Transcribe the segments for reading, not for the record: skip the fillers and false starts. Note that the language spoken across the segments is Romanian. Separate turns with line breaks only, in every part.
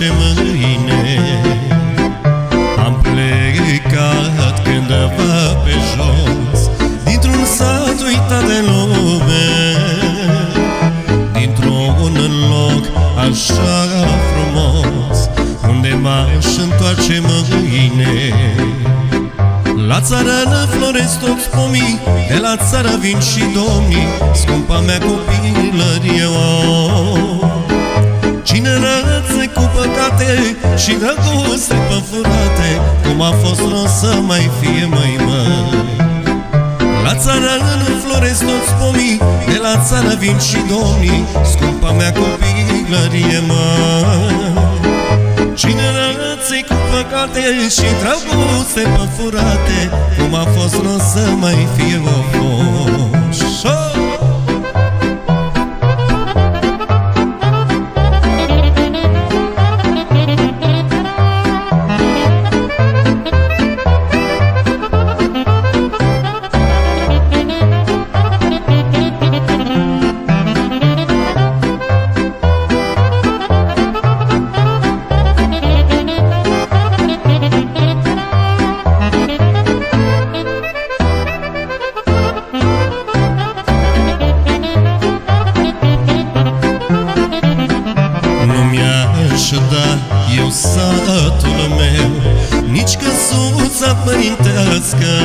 întoarce mâine. Am plecat cândva pe jos, dintr-un sat uitat de lume, dintr-un loc așa frumos, unde m-aș întoarce mâine. La țară înfloresc toți pomii, de la țară vin și domnii, scumpa mea copilărie. Cinerățe cu păcate și dragoste păfurate, cum a fost rost să mai fie, măi, măi. La țară înfloresc toți pomii, de la țară vin și domnii, scumpa mea copilărie, măi. Cinerățe cu păcate și dragoste păfurate, cum a fost rost să mai fie, o fost. Eu satul meu, nici căsuța părintească,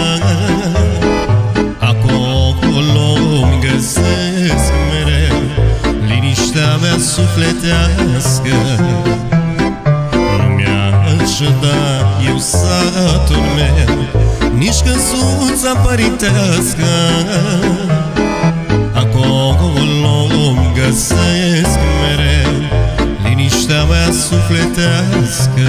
acolo-mi găsesc mereu liniștea mea sufletească. Nu mi-aș da eu satul meu, nici căsuța părintească, acolo-mi găsesc mereu liniștea mea sufletească.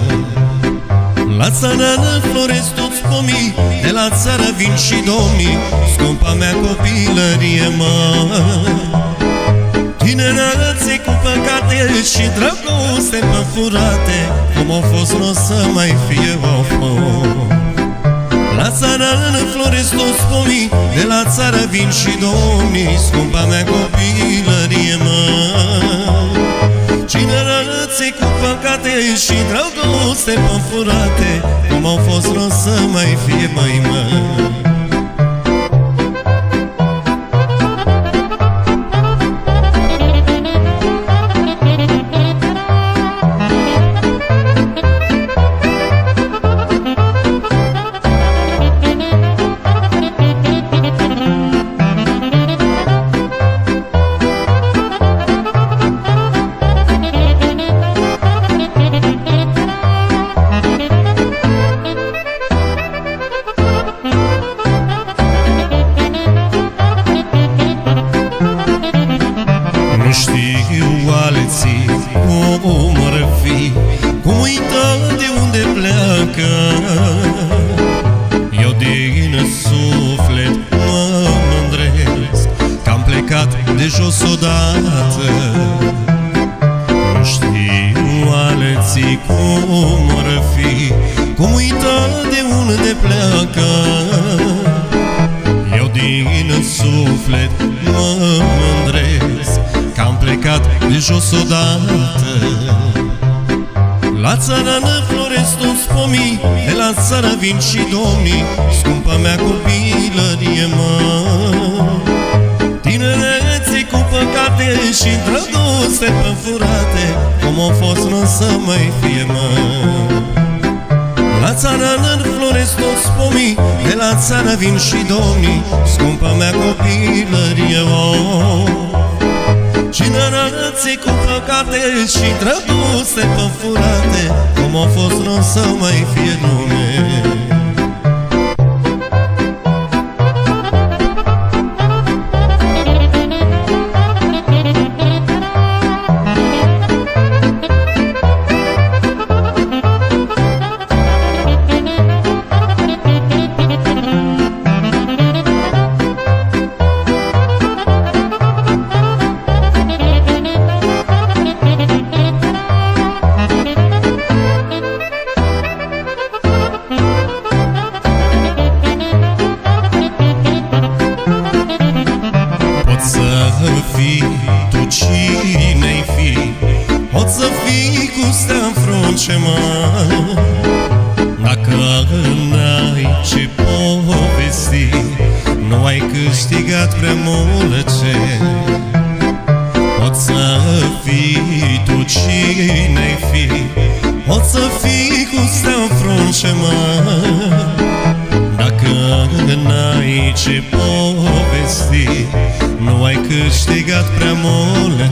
La țară înfloresc toți pomii, de la țară vin și domnii, scumpa mea copilărie, măi. Tinerățe cu păcate și dragoste păfurate, cum au fost rost să mai fie, o fost. La țară înfloresc toți pomii, de la țară vin și domnii, scumpa mea copilărie, măi. Cinerățe cu păcate și dragoste păfurate, cum au fost rost să mai fie, măi, măi. Nu știu alții cum ar fi, cum uită de unde pleacă. Eu din suflet mă mândresc că-am plecat de jos odată. Nu știu alții cum ar fi, cum uită de unde pleacă. Eu din suflet mă mândresc că-am plecat de jos odată. La țară înfloresc toți pomii, de la țară vin și domnii, scumpa mea copilărie, măi. Tinerețe cu păcate și dragoste păfurate, cum au fost rost să mai fie, măi. La țară înfloresc toți pomii, de la țară vin și domnii, scumpa mea copilărie, măi. Cinerățe cu păcate și dragoste păfurate, cum au fost rost să mai fie lume. câștigat prea multe. Poți să fii tu cine-ai fi, poți să fii cu stea-n frunce, mă. Dacă n-ai ce povesti, nu ai câștigat prea multe.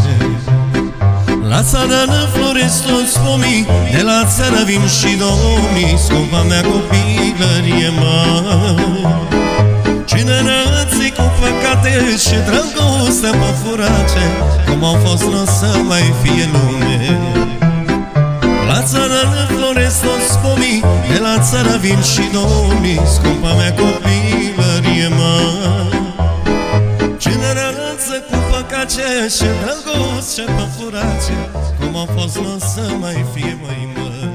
La țară înfloresc toți pomii, de la țară vin și domnii, scumpa mea copilărie, mă. Generații cu păcate și dragoste mă furace, cum au fost nu o să mai fie lume. La țară înfloresc toți pomii, de la țară vin și domnii, scumpa mea copilărie, mă. Generație cu păcate și dragoste mă furace, cum au fost nu o să mai fie, măi, mă.